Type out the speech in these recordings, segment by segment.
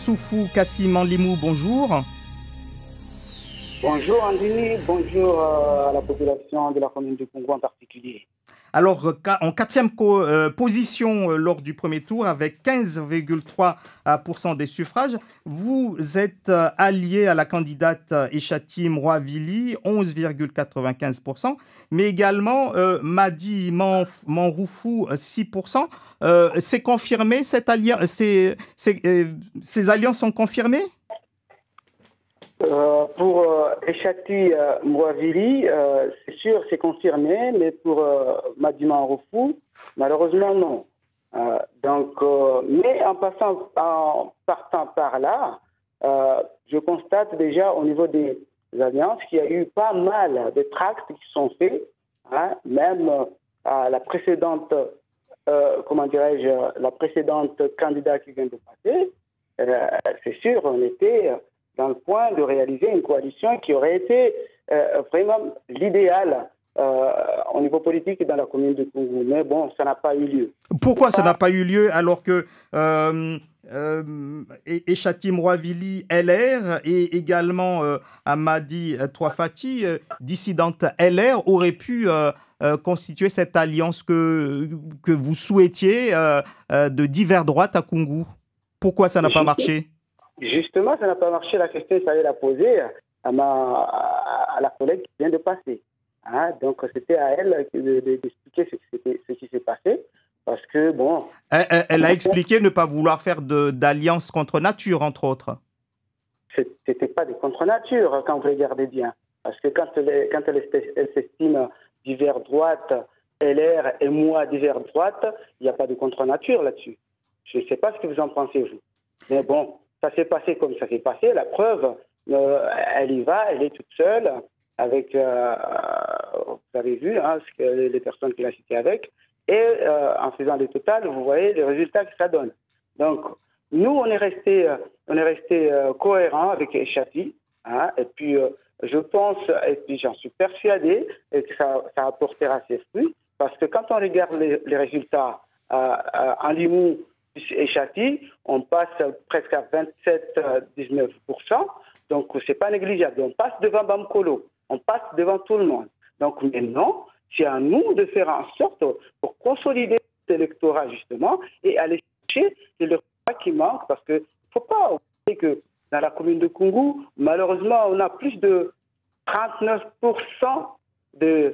Soufou Kassim Limou, bonjour. Bonjour Andini, bonjour à la population de la commune du Congo en particulier. Alors, en quatrième position lors du premier tour, avec 15,3% des suffrages, vous êtes allié à la candidate Eshati Mrouavili, 11,95%, mais également Madi Manroufou, 6%. C'est confirmé, cette alliance, ces alliances sont confirmées? Pour Eshati Mouavili, c'est sûr, c'est confirmé, mais pour Madima Rofou, malheureusement non. Mais en partant par là, je constate déjà au niveau des alliances qu'il y a eu pas mal de tracts qui sont faits, hein, même à la précédente, la précédente candidate qui vient de passer. C'est sûr, on était dans le point de réaliser une coalition qui aurait été vraiment l'idéal au niveau politique dans la commune de Koungou. Mais bon, ça n'a pas eu lieu. Pourquoi ça n'a pas eu lieu alors que Eshati Mrouavili, LR, et également Amadi Touafati, dissidente LR, auraient pu constituer cette alliance que vous souhaitiez de divers droites à Koungou? Pourquoi ça n'a pas marché? Justement, ça n'a pas marché. La question, il fallait la poser à la collègue qui vient de passer. Hein? Donc, c'était à elle d'expliquer ce qui s'est passé. Parce que, bon... Elle a expliqué ne pas vouloir faire d'alliance contre nature, entre autres. C'était pas de contre nature, quand vous regardez bien. Parce que quand elle s'estime divers droite, LR et moi divers droite, il n'y a pas de contre nature là-dessus. Je ne sais pas ce que vous en pensez, vous. Mais bon... Ça s'est passé comme ça s'est passé. La preuve, elle y va, elle est toute seule, avec, vous avez vu, hein, les personnes qu'il a citées avec. Et en faisant le total, vous voyez les résultats que ça donne. Donc, nous, on est resté cohérents avec Eshati. Hein, et puis, je pense, et puis j'en suis persuadé, que ça apportera ses fruits. Parce que quand on regarde les résultats en Limou, Eshati, on passe presque à 27-19%, donc c'est pas négligeable. On passe devant Bamkolo, on passe devant tout le monde. Donc maintenant, c'est à nous de faire en sorte pour consolider cet électorat justement et aller chercher l'électorat qui manque, parce qu'il ne faut pas oublier que dans la commune de Koungou, malheureusement, on a plus de 39% de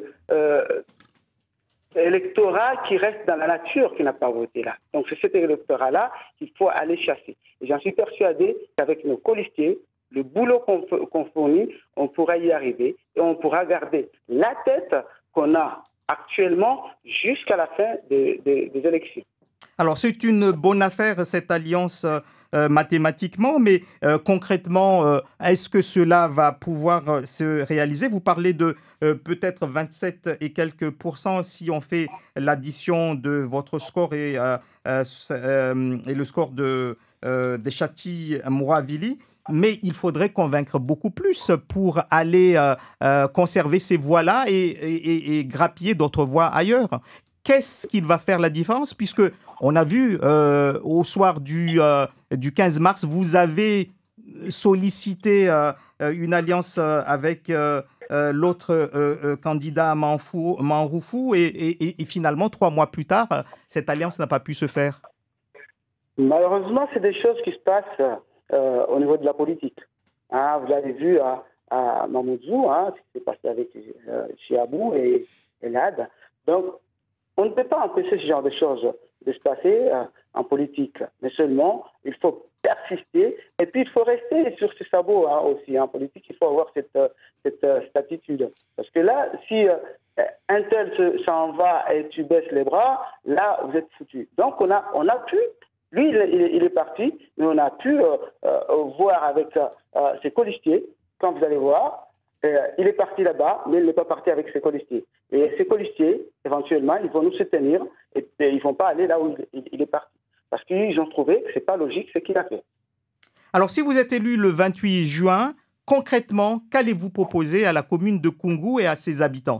électorat qui reste dans la nature, qui n'a pas voté là. Donc c'est cet électorat-là qu'il faut aller chasser. Et j'en suis persuadé qu'avec nos colistiers, le boulot qu'on fournit, on pourra y arriver et on pourra garder la tête qu'on a actuellement jusqu'à la fin des élections. Alors c'est une bonne affaire cette alliance mathématiquement, mais concrètement, est-ce que cela va pouvoir se réaliser? Vous parlez de peut-être 27 et quelques pourcents si on fait l'addition de votre score et le score d'Eshati Mrouavili, mais il faudrait convaincre beaucoup plus pour aller conserver ces voix-là et grappiller d'autres voix ailleurs. Qu'est-ce qui va faire la différence? Puisque on a vu au soir du 15 mars, vous avez sollicité une alliance avec l'autre candidat Manroufou et finalement, 3 mois plus tard, cette alliance n'a pas pu se faire. Malheureusement, c'est des choses qui se passent au niveau de la politique. Hein, vous l'avez vu à Mamoudzou, hein, ce qui s'est passé avec Chiabou et Lad. Donc, on ne peut pas empêcher ce genre de choses de se passer en politique. Mais seulement, il faut persister et puis il faut rester sur ses sabots aussi. En politique, il faut avoir cette attitude. Parce que là, si un tel s'en va et tu baisses les bras, là, vous êtes foutu. Donc, on a pu, lui, il est parti, mais on a pu voir avec ses colistiers, quand vous allez voir, il est parti là-bas, mais il n'est pas parti avec ses colistiers. Et ces colistiers, éventuellement, ils vont nous soutenir et ils ne vont pas aller là où il est parti. Parce qu'ils ont trouvé que ce n'est pas logique ce qu'il a fait. Alors, si vous êtes élu le 28 juin, concrètement, qu'allez-vous proposer à la commune de Koungou et à ses habitants?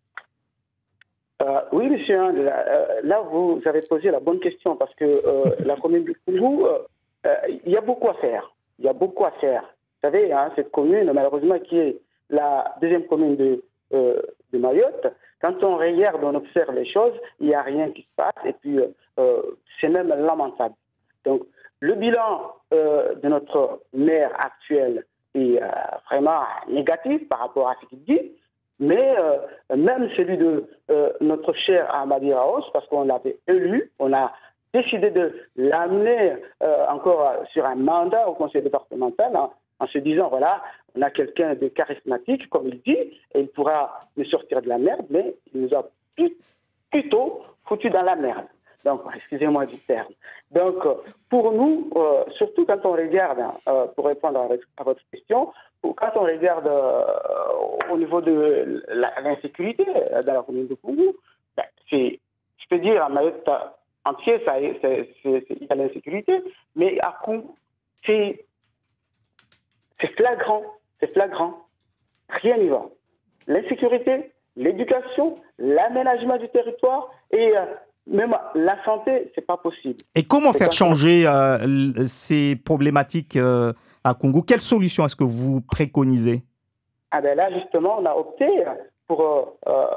Oui, monsieur, là, vous avez posé la bonne question parce que la commune de Koungou, Il y a beaucoup à faire. Il y a beaucoup à faire. Vous savez, hein, cette commune, malheureusement, qui est la deuxième commune de Mayotte, quand on regarde, on observe les choses, il n'y a rien qui se passe et puis c'est même lamentable. Donc, le bilan de notre maire actuel est vraiment négatif par rapport à ce qu'il dit, mais même celui de notre cher Amadi Raos, parce qu'on l'avait élu, on a décidé de l'amener encore sur un mandat au conseil départemental en se disant, voilà, on a quelqu'un de charismatique, comme il dit, et il pourra nous sortir de la merde, mais il nous a plutôt foutu dans la merde. Donc, excusez-moi du terme. Donc, pour nous, surtout quand on regarde, pour répondre à votre question, quand on regarde au niveau de l'insécurité dans la commune de Koungou, ben, je peux dire, à Mayotte entier, il y a l'insécurité, mais à Koungou, c'est flagrant, c'est flagrant. Rien n'y va. L'insécurité, l'éducation, l'aménagement du territoire et même la santé, c'est pas possible. Et comment faire changer ces problématiques à Koungou? Quelle solution est-ce que vous préconisez? Ah ben là, justement, on a opté pour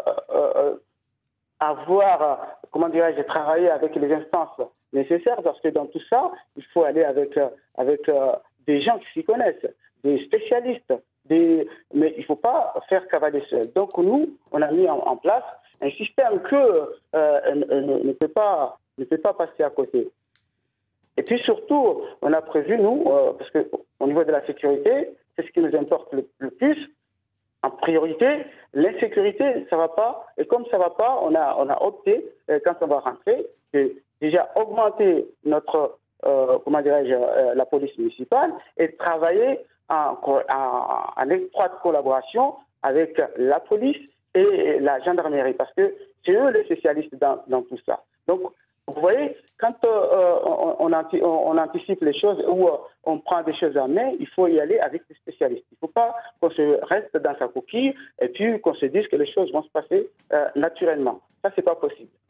avoir, comment dirais-je, travailler avec les instances nécessaires, parce que dans tout ça, il faut aller avec des gens qui s'y connaissent, des spécialistes, mais il ne faut pas faire cavaler seul. Donc nous, on a mis en place un système que ne peut pas passer à côté. Et puis surtout, on a prévu, nous, parce qu'au niveau de la sécurité, c'est ce qui nous importe le plus, en priorité, l'insécurité, ça ne va pas. Et comme ça ne va pas, on a opté, quand on va rentrer, de déjà augmenter notre, la police municipale et travailler en étroite collaboration avec la police et la gendarmerie, parce que c'est eux les spécialistes dans tout ça. Donc, vous voyez, quand on anticipe les choses ou on prend des choses en main, il faut y aller avec des spécialistes. Il ne faut pas qu'on se reste dans sa coquille et puis qu'on se dise que les choses vont se passer naturellement. Ça, ce n'est pas possible.